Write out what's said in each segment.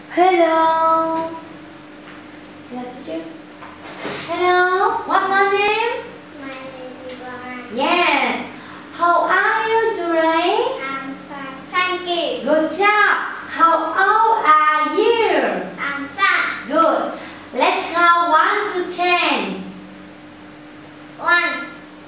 Hello. Hello. What's your name? My name is Ivana. Yes. How are you today? I'm fine. Thank you. Good job. How old are you? I'm fine. Good. Let's count 1 to 10. 1,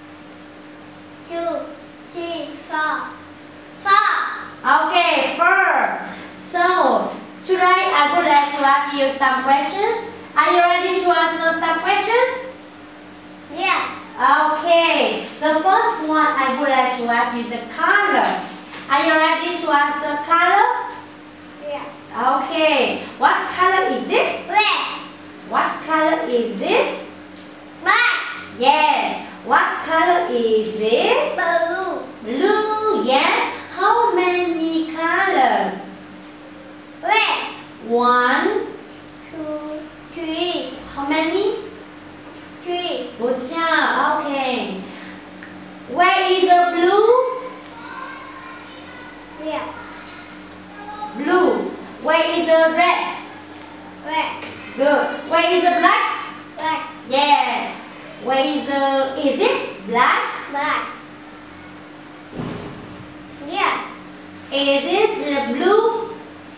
2, 3, 4. 4. Okay, 4. So, today I would like to ask you some questions. Are you ready to answer some questions? Yes. Okay, the first one I would like to ask you the color. Are you ready to answer color? Yes. Okay, what color is this? Red. What color is this? Black. Yes. What color is this? Blue. Blue, yes. How many colors? Red. 1, 2, 3. how many? 3. Good job, okay. Where is the blue? Yeah. Blue. Where is the red? Red. Good. Where is the black? Black. Yeah. Where is it black? Black. Yeah. Is it the blue?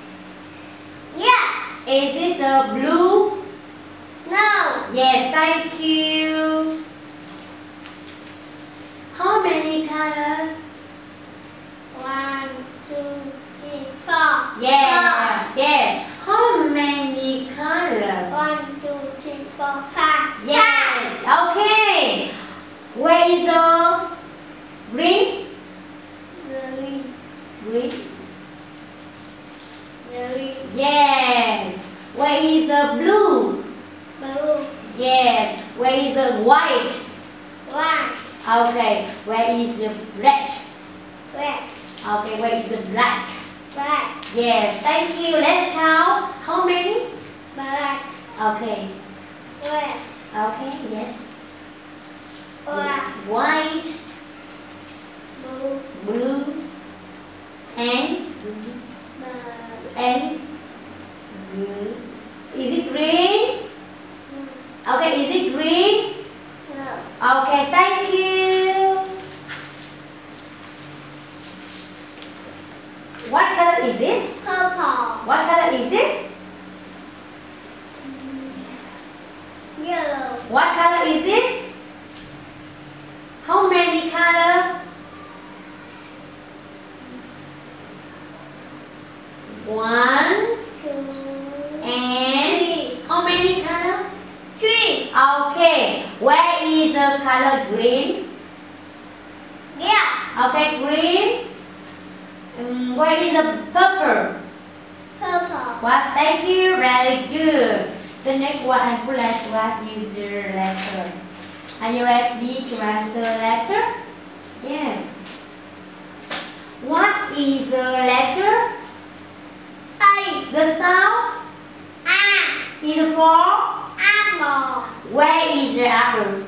Yeah. Is it the blue? No. Yes, thank you. How many colors? 1, 2, 3, 4. Yeah, yes. How many colors? 1, 2, 3, 4, 5. Yes, okay. Where is the green? Green. Green. Green. Yes. Where is the blue? Blue. Yes. Where is the white? White. Okay. Where is the red? Red. Okay. Where is the black? Black. Yes. Thank you. Let's count. How many? Black. Okay. Red. Okay. Yes. Black. White, Blue. blue, and Black. blue. Is it green? Okay. Is it green? No. Okay. Thank you. What color is this? Purple. What color is this? Yellow. What color is this? How many colors? 1 2. and how many colors? 3. Okay. Where is the color green? Yeah. Okay, green. Where is the purple? Purple. Well, thank you. Very good. So next one, I would like to ask you the letter. Are you ready to answer letter? Yes. What is the letter? A. The sound A. is for. Apple. Where is the apple?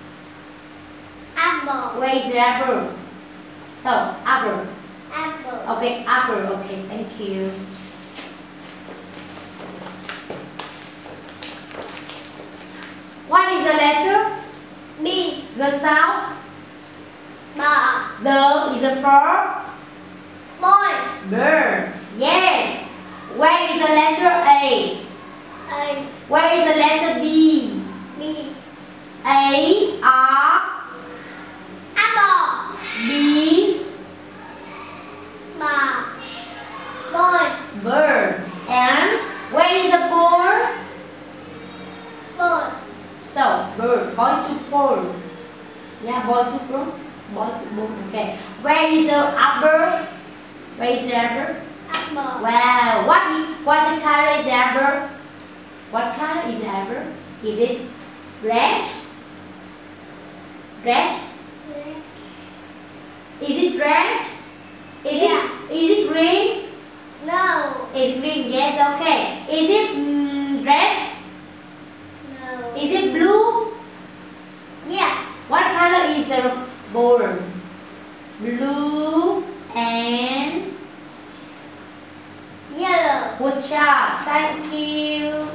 Apple. Where is the apple? So, apple. Apple. Okay, apple. Okay, thank you. What is the letter? B. The sound. Ball. The is the for. Boy. Bird. Yes. Where is the letter A? A. Where is the letter B? B. A, R, Apple. B, Ball. Boy. bird. And where is the ball? Boy. So, bird. Boy to ball. Yeah, boy to ball. Boy to ball. Okay. Where is the apple? Where is the apple? Apple. Wow. What the color is the apple? What color is the apple? Is it red? Red? Red. Is it red? Yeah. Is it green? No. It's green, yes, okay. Is it red? No. Is it blue? Yeah. What color is the ball? Blue and Yellow. Good job. Thank you.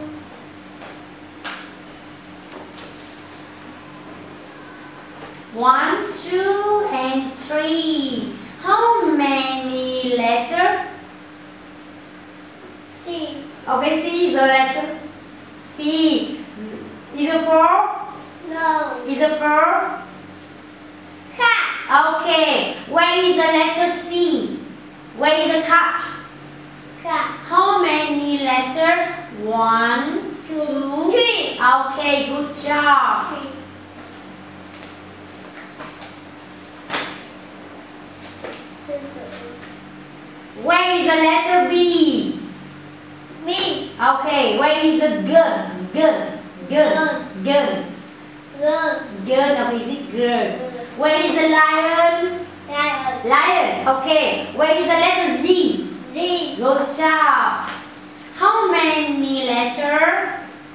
One, two, and three. How many letters? C. Okay, C is a letter. C. Is it four? No. Is it four? Cat. Okay. Where is the letter C? Where is the cat? Cat. How many letters? One, two, three. Okay, good job. Three. Where is the letter B? B. Okay, where is the gun? Gun. Gun. Gun. Girl. Gun. Okay, is it girl? Where is the lion? Lion. Lion. Okay, where is the letter Z? Z. Good job. How many letters?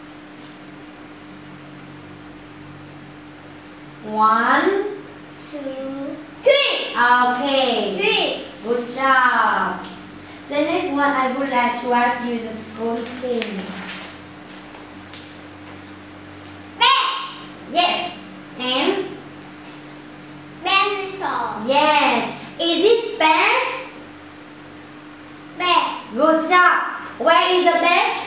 One. Two. Three. Okay. Three. Good job. The next one I would like to ask you the school thing. Bag. Yes. And? Pencil. Yes. Is it best? Bag. Good job. Where is the bed?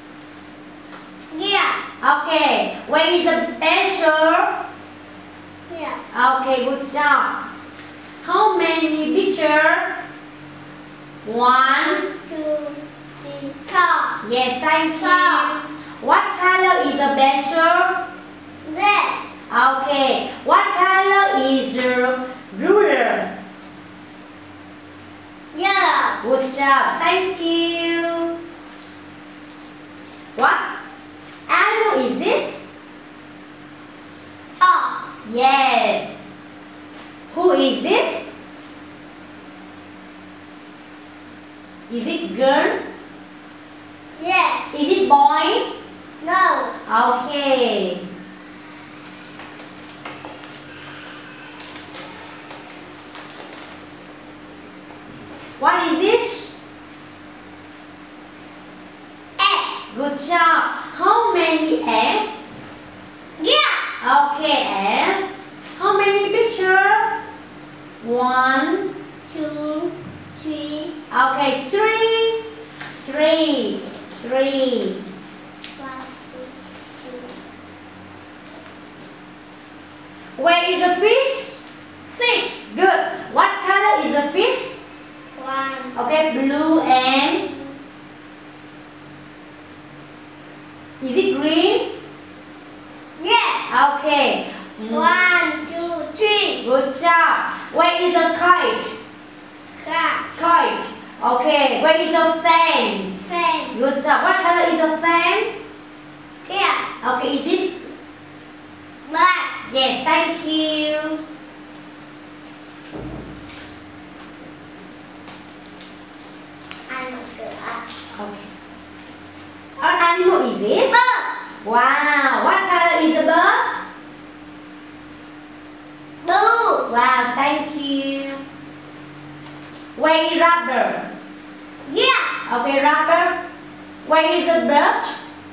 Yeah. Okay. Where is the pencil? Yeah. Okay, good job. How many pictures? One. 2, 3, 4. Yes, thank Four. you. What color is the pencil? Red. Okay. What color is the ruler? Yellow. Good job. Thank you. What animal is this? Ox. Yes. Who is this? Is it girl? Yeah. Is it boy? No. Okay. What is this? S. Good job. How many S? Yeah. Okay, S. How many pictures? One. 2, 3. Okay, three. Three. 1, 2, Three. 3. Where is the fish? Fish. Good. What color is the fish? 1. Okay, blue and is it green? Yeah. Okay. 1, 2, 3. Good job. Where is the kite? Cat. Kite. Okay. Where is the fan? Fan. Good job. What color is the fan? Yeah. Okay. Is it? Black. Yes. Thank you. I'm a girl. Okay. What animal is this? Bird. Wow. What color is the bird? Blue. Wow. Thank you. Where is rubber? Yeah. Okay, rubber. Where is the bird?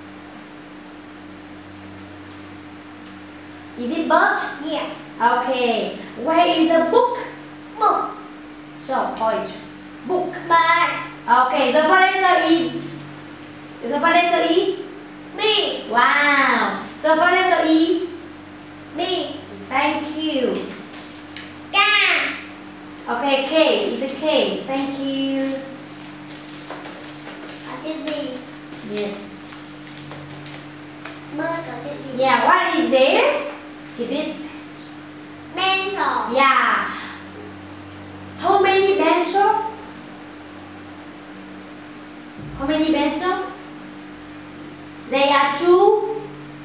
Is it bird? Yeah. Okay. Where is the book? Book. So, point. Book. Bird. Okay, the first letter is the first letter E. B. Wow. The first letter E. B. Thank you. Cat. Okay, K is a K. Thank you. Có chữ B. Yes. Bird có chữ B. Yeah. What is this? Is it? Pencil. Yeah. How many pencil? How many pencil? There are two.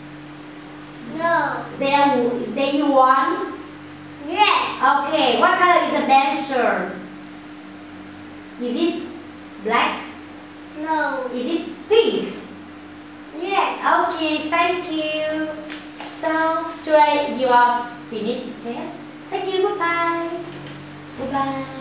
No. There you one. Yeah. Okay. What color is the pencil? Is it black? No. Is it pink? Yeah. Okay. Thank you. So today you are finished test. Thank you. Goodbye. Goodbye.